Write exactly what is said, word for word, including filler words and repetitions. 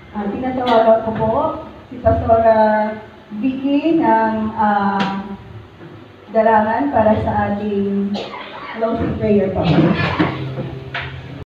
Uh, tinatawagan ko po si Pastora Vicky ng uh, darangan para sa ating closing prayer po.